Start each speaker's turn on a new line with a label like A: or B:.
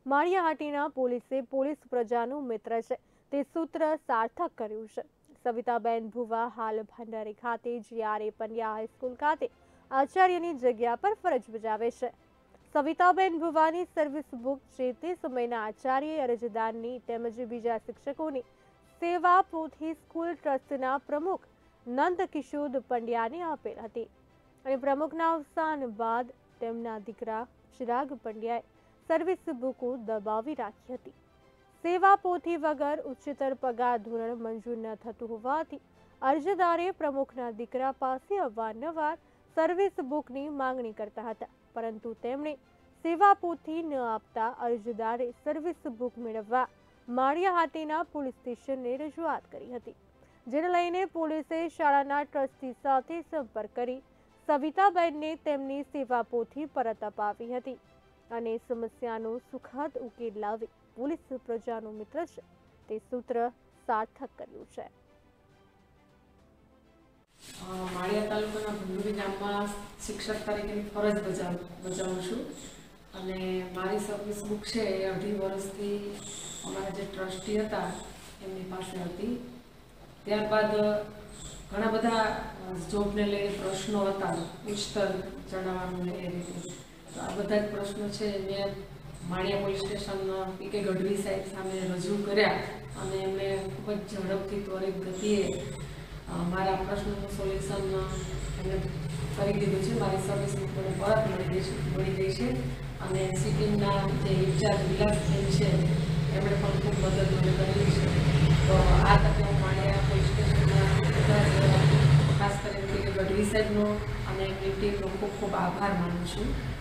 A: માળિયાહાટીના પોલીસે પોલીસ પ્રજાનું મિત્ર છે તે સૂત્ર સાર્થક કર્યું છે। સવિતાબેન ભુવા હાલ ભંડારી ખાતે GRA પંડ્યા હાઈસ્કૂલ ખાતે આચાર્યની જગ્યા પર ફરજ બજાવે છે। સવિતાબેન ભુવાની સર્વિસ બુક જે તે સમયના આચાર્ય અરજદારની તેમજ બીજા શિક્ષકોની સેવા પોથી સ્કૂલ ટ્રસ્ટના પ્રમુખ નંદકિશોર પંડ્યાને આપેલ હતી અને પ્રમુખના અવસાન બાદ તેમના દીકરા ચિરાગ પંડ્યાએ સર્વિસ બુકો દબાવી રાખી હતી। સેવા પોથી વગર ઉચ્ચતર પગાર ધોરણ મંજૂર ન થતું હોવાથી અરજદારે પ્રમુખના દીકરા પાસે અવારનવાર સર્વિસ બુકની માંગણી કરતા હતા, પરંતુ તેમણે સેવા પોથી ન આપતા અરજદારે સર્વિસ બુક મેળવવા માળિયાહાટીના પોલીસ સ્ટેશનને રજૂઆત કરી હતી, જેને લઈને પોલીસે શાળાના ટ્રસ્ટી સાથે સંપર્ક કરી સવિતાબેનને તેમની સેવા પોથી પરત અપાવી હતી અને સમસ્યાનો સુખદ ઉકેલ લાવી પોલીસ પ્રજાનું મિત્ર છે તે સૂત્ર સાર્થક કર્યું છે।
B: માળિયા તાલુકાના ભંડુરી ગામમાં શિક્ષક તરીકેની ફરજ બજાવું છું અને મારી સર્વિસ બુક છે એ 2.5 વર્ષથી અમારા જે ટ્રસ્ટી હતા એમની પાસે હતી। ત્યારબાદ ઘણા બધા જોબને લઈને પ્રશ્નો હતા, ઉચ્ચતર જણાવવાનું એ રીતે, તો આ બધા જ પ્રશ્નો છે મેં Maliya police station PK Gadhvi સાહેબ સામે રજૂ કર્યા અને એમણે ખૂબ જ ઝડપથી ત્વરિત ગતિએ મારા પ્રશ્નોનું સોલ્યુશન એમણે કરી દીધું છે। મારી સર્વિસ મને પરત મળી ગઈ છે અને સિટીના જે ઇન્ચાર્જ વિલાસબેન છે એમણે પણ ખૂબ મદદ મને કરેલી છે। તો આ તકે હું માળિયા પોલીસ સ્ટેશનના બધા જ ખાસ કરીને ગઢવી સાહેબનો અને એમની ટીમનો ખૂબ ખૂબ આભાર માનું છું।